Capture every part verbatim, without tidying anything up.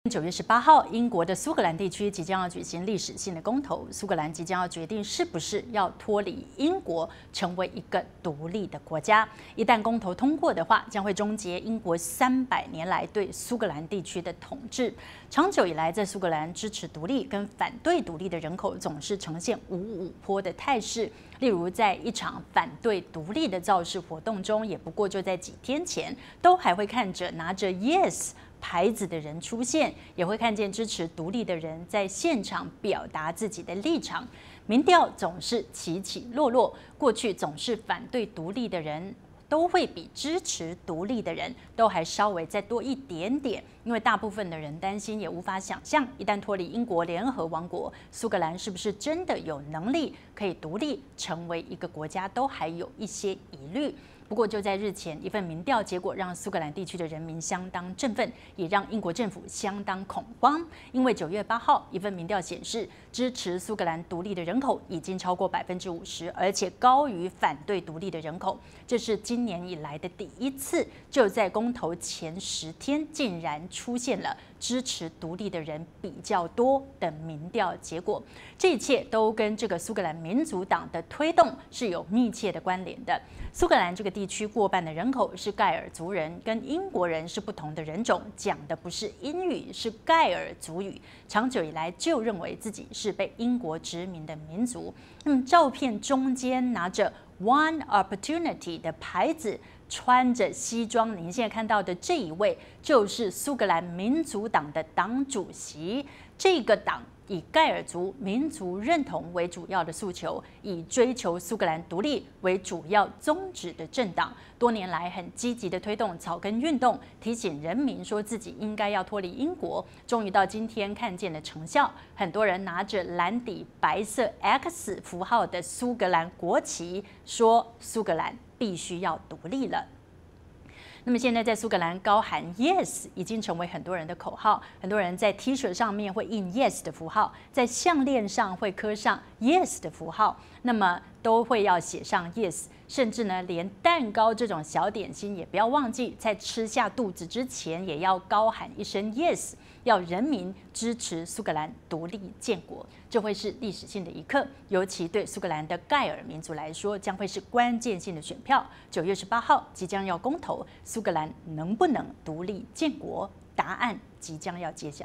九月十八号，英国的苏格兰地区即将要举行历史性的公投，苏格兰即将要决定是不是要脱离英国，成为一个独立的国家。一旦公投通过的话，将会终结英国三百年来对苏格兰地区的统治。长久以来，在苏格兰支持独立跟反对独立的人口总是呈现五五坡的态势。例如，在一场反对独立的造势活动中，也不过就在几天前，都还会看着拿着 Yes 牌子的人出现，也会看见支持独立的人在现场表达自己的立场。民调总是起起落落，过去总是反对独立的人都会比支持独立的人都还稍微再多一点点，因为大部分的人担心，也无法想象，一旦脱离英国联合王国，苏格兰是不是真的有能力可以独立成为一个国家，都还有一些疑虑。不过就在日前，一份民调结果让苏格兰地区的人民相当振奋，也让英国政府相当恐慌。因为九月八号，一份民调显示，支持苏格兰独立的人口已经超过百分之五十，而且高于反对独立的人口。这是今年以来的第一次，就在公投前十天，竟然出现了支持独立的人比较多的民调结果。这一切都跟这个苏格兰民族党的推动是有密切的关联的。苏格兰这个地区过半的人口是盖尔族人，跟英国人是不同的人种，讲的不是英语，是盖尔族语。长久以来就认为自己是被英国殖民的民族。那么照片中间拿着 One Opportunity 的牌子，穿着西装，您现在看到的这一位就是苏格兰民族党的党主席。这个党以盖尔族民族认同为主要的诉求，以追求苏格兰独立为主要宗旨的政党，多年来很积极的推动草根运动，提醒人民说自己应该要脱离英国。终于到今天看见了成效，很多人拿着蓝底白色 X 符号的苏格兰国旗，说苏格兰必须要独立了。那么现在在苏格兰高喊 Yes 已经成为很多人的口号，很多人在 T 恤上面会印 Yes 的符号，在项链上会刻上 Yes 的符号，那么都会要写上 Yes， 甚至呢连蛋糕这种小点心也不要忘记，在吃下肚子之前也要高喊一声 Yes， 要人民支持苏格兰独立建国。这会是历史性的一刻，尤其对苏格兰的盖尔民族来说，将会是关键性的选票。九月十八号即将要公投，苏格兰能不能独立建国？答案即将要揭晓。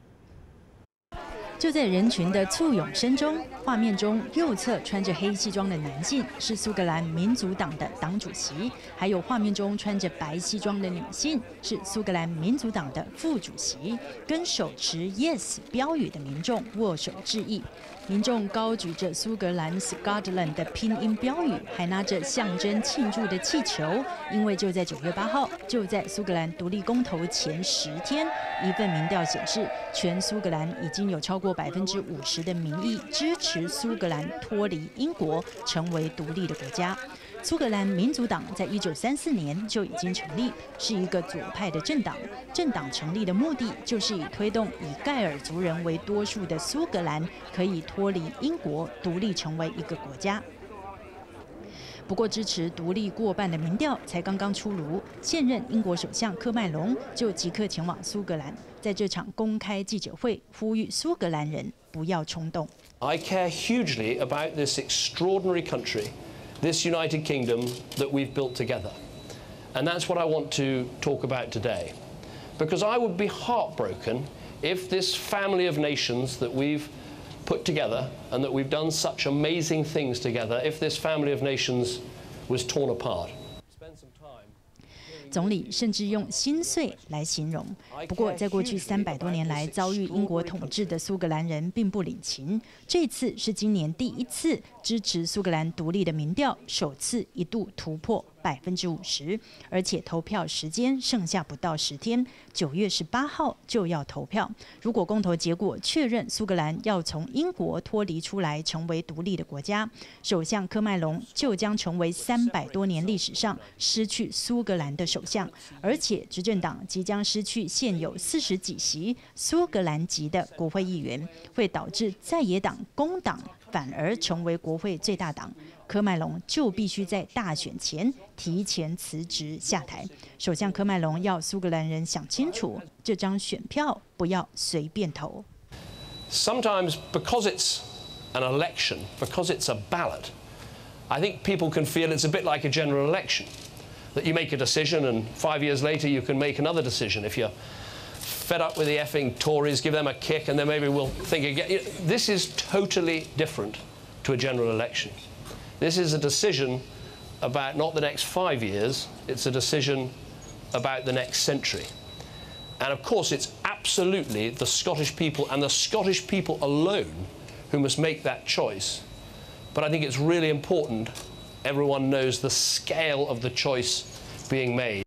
就在人群的簇拥声中，画面中右侧穿着黑西装的男性是苏格兰民族党的党主席，还有画面中穿着白西装的女性是苏格兰民族党的副主席，跟手持 Yes 标语的民众握手致意。民众高举着苏格兰 Scotland 的拼音标语，还拿着象征庆祝的气球。因为就在九月八号，就在苏格兰独立公投前十天，一份民调显示，全苏格兰已经有超过百分之五十的民意支持苏格兰脱离英国，成为独立的国家。苏格兰民族党在一九三四年就已经成立，是一个左派的政党。政党成立的目的就是以推动以盖尔族人为多数的苏格兰可以脱离英国，独立成为一个国家。不过，支持独立过半的民调才刚刚出炉，现任英国首相科麦隆就即刻前往苏格兰，在这场公开记者会呼吁苏格兰人不要冲动。 I care hugely about this extraordinary country, this United Kingdom that we've built together, and that's what I want to talk about today, because I would be heartbroken if this family of nations that we've put together and that we've done such amazing things together, if this family of nations was torn apart. 总理甚至用心碎来形容。不过，在过去三百多年来遭遇英国统治的苏格兰人并不领情，这次是今年第一次支持苏格兰独立的民调首次一度突破百分之五十，而且投票时间剩下不到十天，九月十八号就要投票。如果公投结果确认苏格兰要从英国脱离出来，成为独立的国家，首相科麦隆就将成为三百多年历史上失去苏格兰的首相，而且执政党即将失去现有四十几席苏格兰籍的国会议员，会导致在野党工党反而成为国会最大党。 科麦隆就必须在大选前提前辞职下台。首相科麦隆要苏格兰人想清楚，这张选票不要随便投。 Sometimes because it's an election, because it's a ballot, I think people can feel it's a bit like a general election, that you make a decision and five years later you can make another decision. If you're fed up with the effing Tories, give them a kick and then maybe we'll think again. This is totally different to a general election. This is a decision about not the next five years, it's a decision about the next century. And of course, it's absolutely the Scottish people and the Scottish people alone who must make that choice. But I think it's really important everyone knows the scale of the choice being made.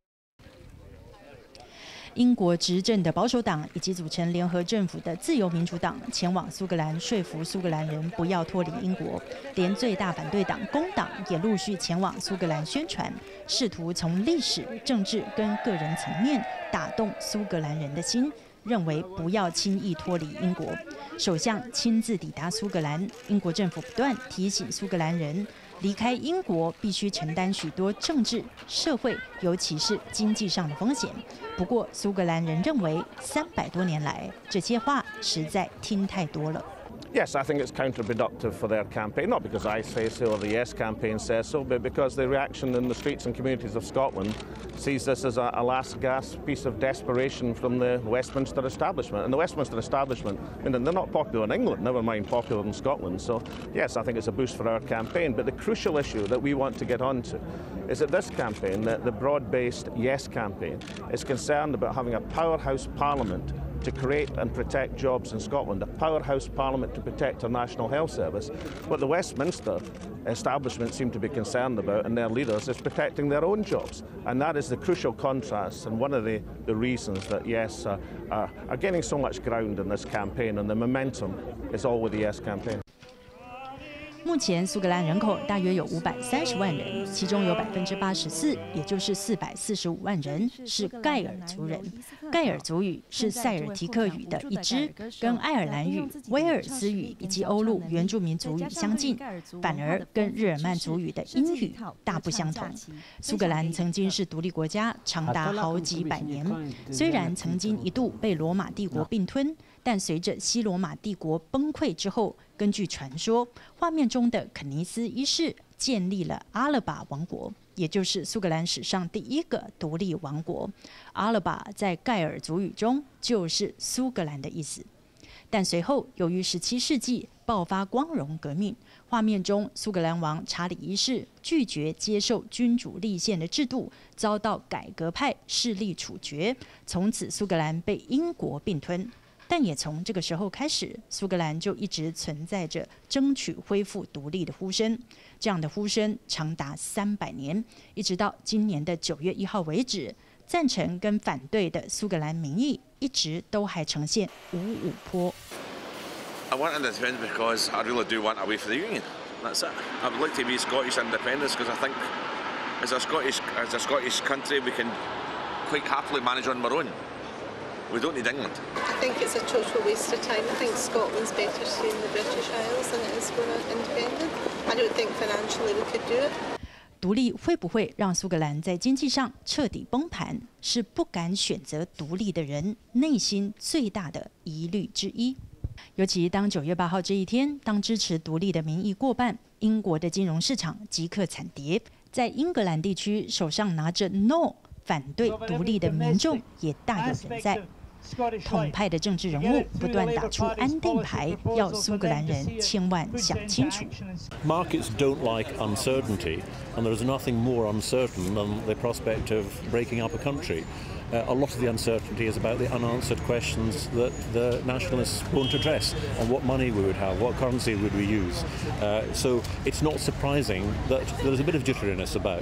英国执政的保守党以及组成联合政府的自由民主党前往苏格兰说服苏格兰人不要脱离英国，连最大反对党工党也陆续前往苏格兰宣传，试图从历史、政治跟个人层面打动苏格兰人的心，认为不要轻易脱离英国。首相亲自抵达苏格兰，英国政府不断提醒苏格兰人，离开英国必须承担许多政治、社会，尤其是经济上的风险。不过，苏格兰人认为，三百多年来这些话实在听太多了。 Yes, I think it's counterproductive for their campaign, not because I say so or the Yes campaign says so, but because the reaction in the streets and communities of Scotland sees this as a, a last gasp piece of desperation from the Westminster establishment. And the Westminster establishment, I mean, they're not popular in England, never mind popular in Scotland. So, yes, I think it's a boost for our campaign. But the crucial issue that we want to get onto is that this campaign, the, the broad-based Yes campaign, is concerned about having a powerhouse parliament to create and protect jobs in Scotland, a powerhouse parliament to protect our National Health Service. What the Westminster establishment seem to be concerned about, and their leaders, is protecting their own jobs. And that is the crucial contrast and one of the, the reasons that Yes uh, uh, are gaining so much ground in this campaign, and the momentum is all with the Yes campaign. 目前苏格兰人口大约有五百三十万人，其中有百分之八十四，也就是四百四十五万人是盖尔族人。盖尔族语是塞尔提克语的一支，跟爱尔兰语、威尔斯语以及欧陆原住民族语相近，反而跟日耳曼族语的英语大不相同。苏格兰曾经是独立国家，长达好几百年。虽然曾经一度被罗马帝国并吞，但随着西罗马帝国崩溃之后，根据传说，画面中的肯尼斯一世建立了阿勒巴王国，也就是苏格兰史上第一个独立王国。阿勒巴在盖尔族语中就是苏格兰的意思。但随后，由于十七世纪爆发光荣革命，画面中苏格兰王查理一世拒绝接受君主立宪的制度，遭到改革派势力处决，从此苏格兰被英国并吞。但也从这个时候开始，苏格兰就一直存在着争取恢复独立的呼声。这样的呼声长达三百年，一直到今年的九月一号为止，赞成跟反对的苏格兰民意一直都还呈现五五坡。 I want independence because I really do want a way for the union. That's it. I would like to be Scottish independence because I think, as a Scottish as a Scottish country, we can quite happily manage on our own.We don't need England. I think it's a total waste of time. I think Scotland's better staying in the British Isles than it is going independent. I don't think financially we could do it. 独立会不会让苏格兰在经济上彻底崩盘，是不敢选择独立的人内心最大的疑虑之一。尤其当九月八号这一天，当支持独立的民意过半，英国的金融市场即刻惨跌。在英格兰地区，手上拿着 No 反对独立的民众也大有人在。统派的政治人物不断打出安定牌，要苏格兰人千万想清楚。 Markets don't like uncertainty, and there is nothing more uncertain than the prospect of breaking up a country. Uh, a lot of the uncertainty is about the unanswered questions that the nationalists won't address on what money we would have, what currency would we use. Uh, so it's not surprising that there is a bit of jitteriness about.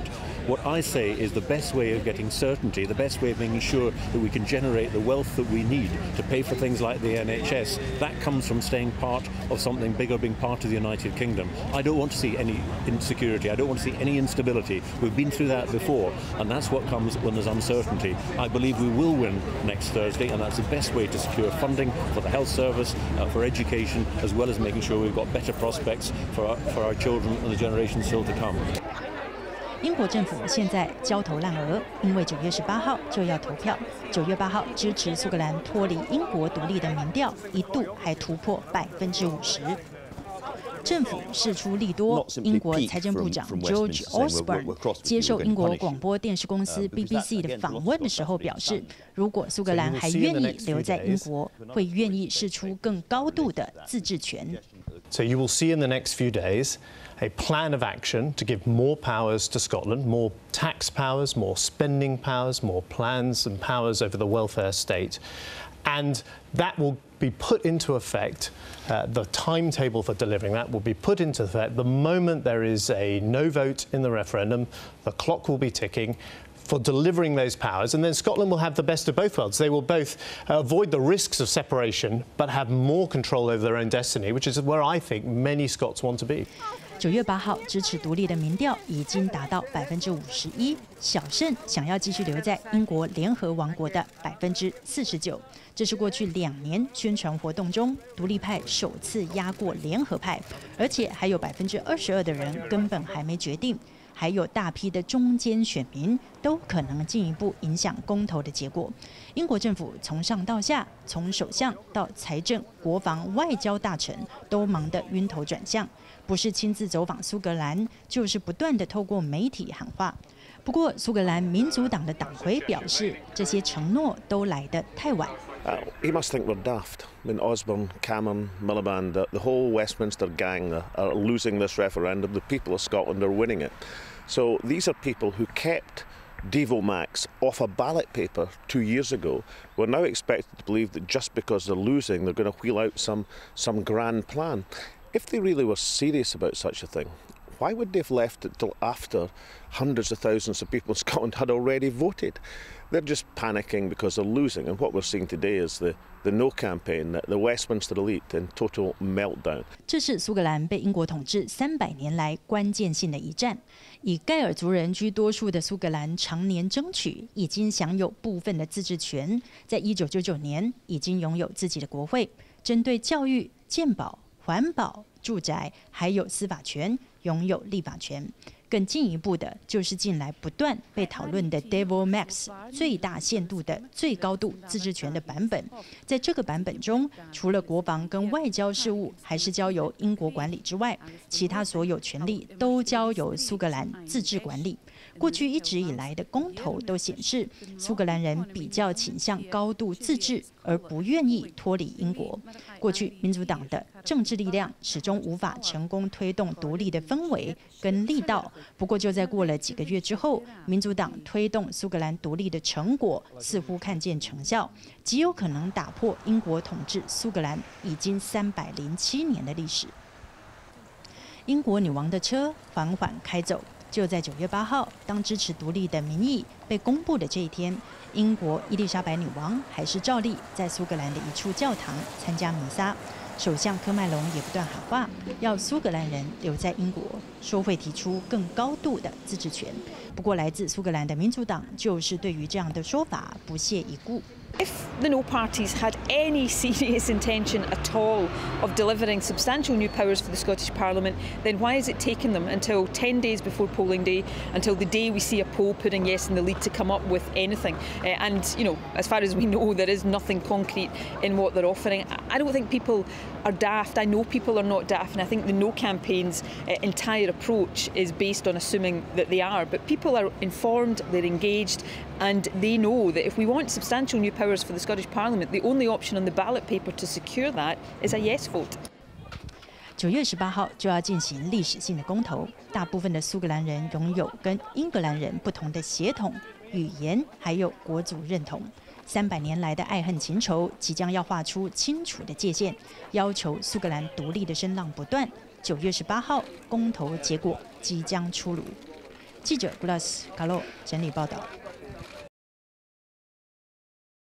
What I say is the best way of getting certainty, the best way of making sure that we can generate the wealth that we need to pay for things like the N H S, that comes from staying part of something bigger, being part of the United Kingdom. I don't want to see any insecurity. I don't want to see any instability. We've been through that before, and that's what comes when there's uncertainty. I believe we will win next Thursday, and that's the best way to secure funding for the health service, uh, for education, as well as making sure we've got better prospects for our, for our children and the generations still to come. 英国政府现在焦头烂额，因为九月十八号就要投票。九月八号支持苏格兰脱离英国独立的民调一度还突破百分之五十。政府释出利多，英国财政部长 George Osborne 接受英国广播电视公司 B B C 的访问的时候表示，如果苏格兰还愿意留在英国，会愿意释出更高度的自治权。 So you will see in the next few days a plan of action to give more powers to Scotland, more tax powers, more spending powers, more plans and powers over the welfare state. And that will be put into effect, uh, the timetable for delivering that will be put into effect the moment there is a no vote in the referendum. The clock will be ticking for delivering those powers, and then Scotland will have the best of both worlds. They will both uh, avoid the risks of separation, but have more control over their own destiny, which is where I think many Scots want to be. 九月八号支持独立的民调已经达到百分之五十一，小胜想要继续留在英国联合王国的百分之四十九。这是过去两年宣传活动中独立派首次压过联合派，而且还有百分之二十二的人根本还没决定。还有大批的中间选民都可能进一步影响公投的结果。英国政府从上到下，从首相到财政、国防、外交大臣，都忙得晕头转向，不是亲自走访苏格兰，就是不断的透过媒体喊话。不过，苏格兰民族党的党魁表示，这些承诺都来得太晚。 Uh, he must think we're daft. I mean, Osborne, Cameron, Miliband, the, the whole Westminster gang are, are losing this referendum. The people of Scotland are winning it. So these are people who kept Devo Max off a ballot paper two years ago. We're now expected to believe that just because they're losing, they're going to wheel out some, some grand plan. If they really were serious about such a thing, why would they have left it till after hundreds of thousands of people in Scotland had already voted? They're just panicking because they're losing, and what we're seeing today is the, the no campaign, the, the Westminster elite in total meltdown. 这是苏格兰被英国统治三百年来关键性的一战。以盖尔族人居多数的苏格兰常年争取，已经享有部分的自治权。在一九九九年，已经拥有自己的国会，针对教育、健保、环保、住宅，还有司法权，拥有立法权。更进一步的，就是近来不断被讨论的 Devo Max 最大限度的最高度自治权的版本。在这个版本中，除了国防跟外交事务还是交由英国管理之外，其他所有权力都交由苏格兰自治管理。过去一直以来的公投都显示，苏格兰人比较倾向高度自治，而不愿意脱离英国。过去民主党的政治力量始终无法成功推动独立的氛围跟力道。不过就在过了几个月之后，民主党推动苏格兰独立的成果似乎看见成效，极有可能打破英国统治苏格兰已经三百零七年的历史。英国女王的车缓缓开走。就在九月八号，当支持独立的民意被公布的这一天，英国伊丽莎白女王还是照例在苏格兰的一处教堂参加弥撒。首相科麦隆也不断喊话，要苏格兰人留在英国，说会提出更高度的自治权。不过，来自苏格兰的民主党就是对于这样的说法不屑一顾。 If the no parties had any serious intention at all of delivering substantial new powers for the Scottish Parliament, then why has it taken them until ten days before polling day, until the day we see a poll putting yes in the lead, to come up with anything? Uh, and, you know, as far as we know, there is nothing concrete in what they're offering. I don't think people are daft. I know people are not daft, and I think the no campaign's uh, entire approach is based on assuming that they are. But people are informed, they're engaged, and they know that if we want substantial new powers for the Scottish Parliament, the only option on the ballot paper to secure that is a yes vote. 九月十八号就要进行历史性的公投，大部分的苏格兰人拥有跟英格兰人不同的血统、语言，还有国族认同。三百年来的爱恨情仇即将要画出清楚的界限，要求苏格兰独立的声浪不断。九月十八号，公投结果即将出炉。 记者 Glass 卡洛整理报道。